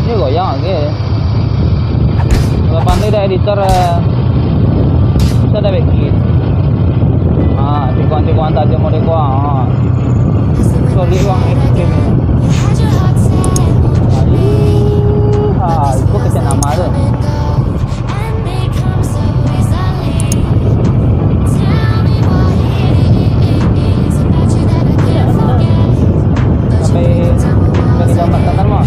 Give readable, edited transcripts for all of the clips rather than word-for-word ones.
Ini goyang lagi. Kalau pandai dah editor bisa dah bikin. Tikuan tajam mau dikuang. Sorry uang ekstrim. Itu kecil nama tu. Sampai kita makan mah.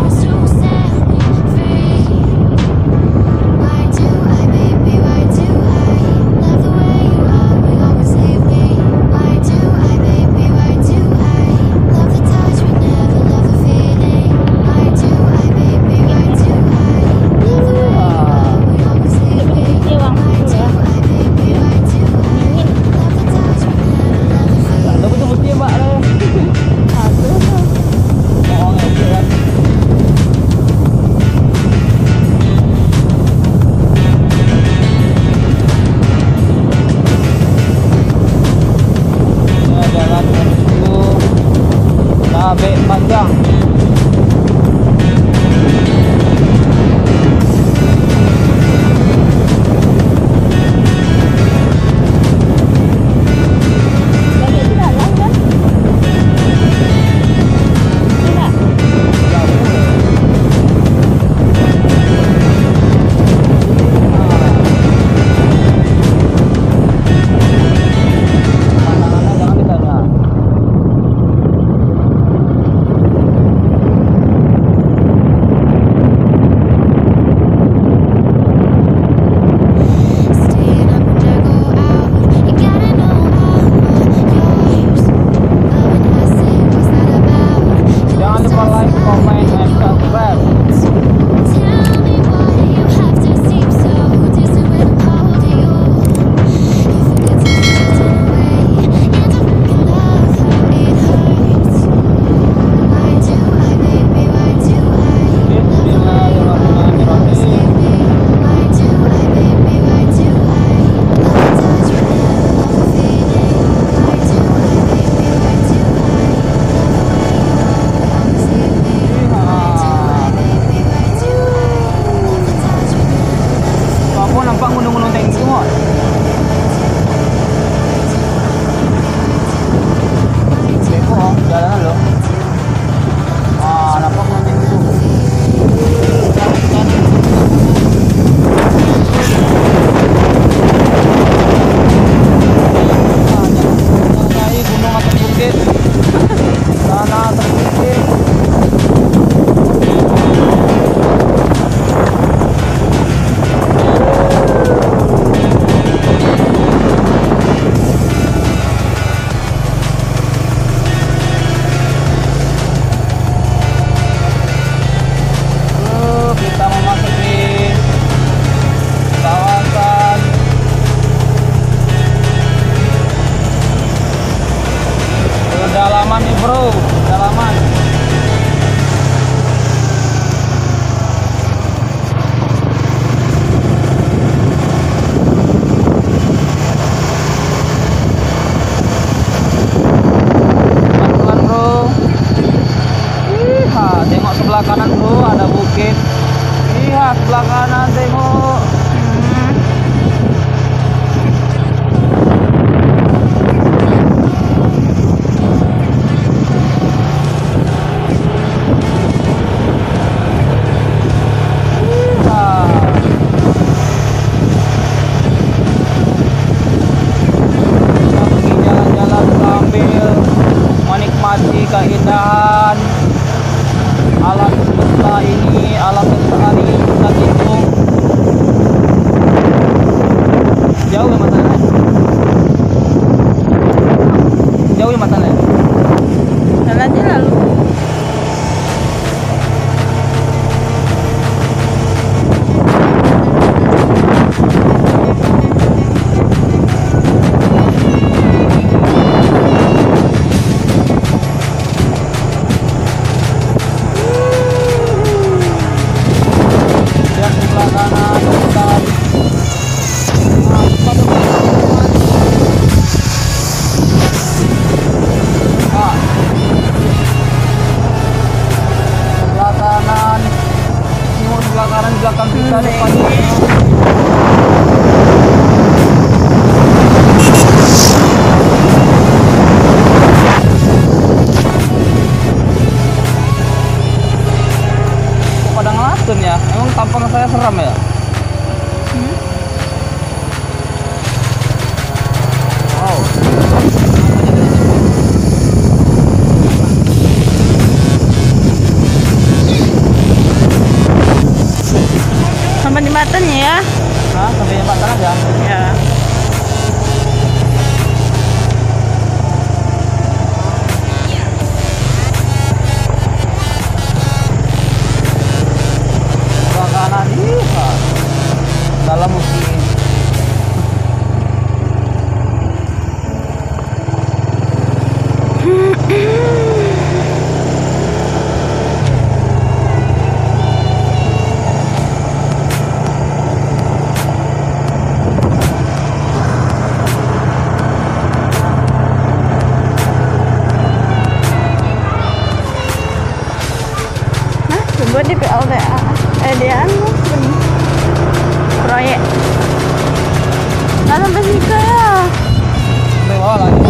Panjang. Dalaman nih bro, dalaman. Pelan-pelan bro. Tengok sebelah kanan bro, ada bukit. Iya, sebelah kanan tengok. Keindahan alam semesta ini, alam lestari kita hitung. Jauh ya matanya? Jauh ya matanya? Jalannya lalu. belakang kita, depannya. Kok pada ngelasun ya? Emang tampang saya seram ya? Wow. Sampai jembatannya ya. Hah? Sampai jembatan aja? Ya. Ke kanan, iya. Dalam mungkin. Nah, coba di PLTA. Dia anu proyek. Nah, sampai sini ya. Lewat lagi.